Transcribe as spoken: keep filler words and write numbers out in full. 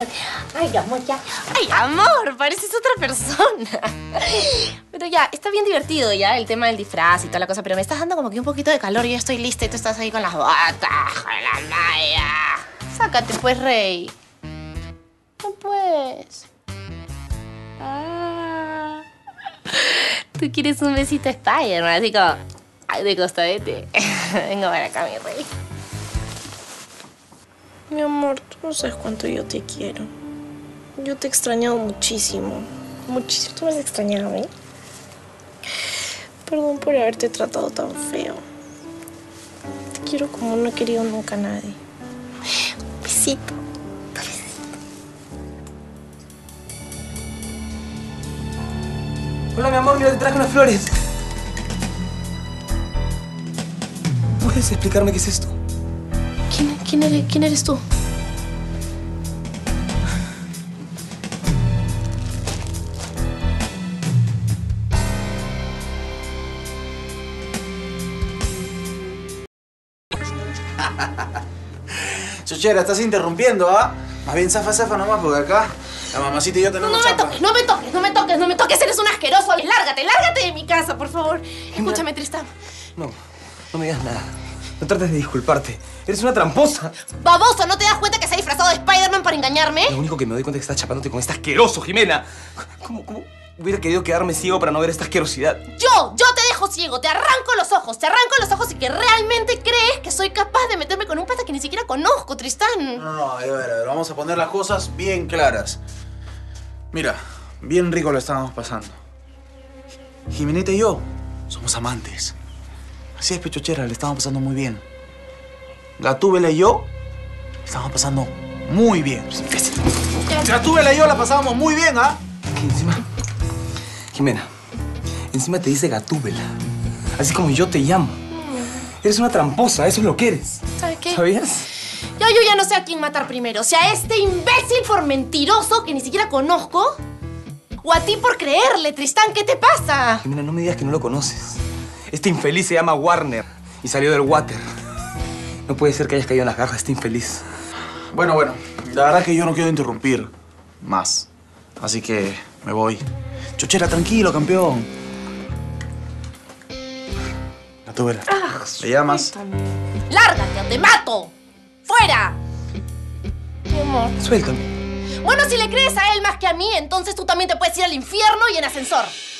Ay, amor, ya. Ay, amor, pareces otra persona. Pero ya, está bien divertido ya el tema del disfraz y toda la cosa, pero me estás dando como que un poquito de calor y ya estoy lista y tú estás ahí con las botas, con la malla. Sácate, pues, rey. No, pues. Ah. Tú quieres un besito a Spider-Man, así como... Ay, de costadete. Venga para acá, mi rey. Mi amor, tú no sabes cuánto yo te quiero. Yo te he extrañado muchísimo. Muchísimo. ¿Tú me has extrañado a mí? Perdón por haberte tratado tan feo. Te quiero como no he querido nunca a nadie. Un besito. Un besito. Hola, mi amor. Mira, te traje unas flores. ¿Puedes explicarme qué es esto? ¿Quién, quién, eres, ¿Quién eres tú? Chochera, estás interrumpiendo, ¿ah? Más bien zafa, zafa nomás, porque acá la mamacita y yo tenemos No, no me chapa. toques, no me toques, no me toques, no me toques. Eres un asqueroso. Lárgate, lárgate de mi casa, por favor. Escúchame, Tristán. No, no me digas nada. No trates de disculparte. Eres una tramposa. Baboso, ¿no te das cuenta que se ha disfrazado de Spider-Man para engañarme? Lo único que me doy cuenta es que estás chapándote con este asqueroso, Jimena. ¿Cómo, cómo hubiera querido quedarme ciego para no ver esta asquerosidad? Yo, yo te dejo ciego, te arranco los ojos, te arranco los ojos y que realmente crees que soy capaz de meterme con un pata que ni siquiera conozco, Tristán. No, no, a ver, a ver, a ver, vamos a poner las cosas bien claras. Mira, bien rico lo estábamos pasando. Jimenita y yo somos amantes. Así es, Pechochera, le estábamos pasando muy bien. Gatúbela y yo le estábamos pasando muy bien. Gatúbela y yo la pasábamos muy bien, ¿ah? ¿Qué encima? Jimena, encima te dice Gatúbela. Así como yo te llamo. Eres una tramposa, eso es lo que eres. ¿Sabes qué? ¿Sabías? Ya, yo ya no sé a quién matar primero. O sea, a este imbécil por mentiroso que ni siquiera conozco. O a ti por creerle, Tristán, ¿qué te pasa? Jimena, no me digas que no lo conoces. Este infeliz se llama Warner y salió del water. No puede ser que hayas caído en las garras de este infeliz. Bueno, bueno, la verdad es que yo no quiero interrumpir más. Así que me voy. Chochera, tranquilo, campeón. Gatúbela, Ah, ¿le llamas? suéltame. ¡Lárgate o te mato! ¡Fuera! Mi amor. Suéltame. Bueno, si le crees a él más que a mí, entonces tú también te puedes ir al infierno y en ascensor.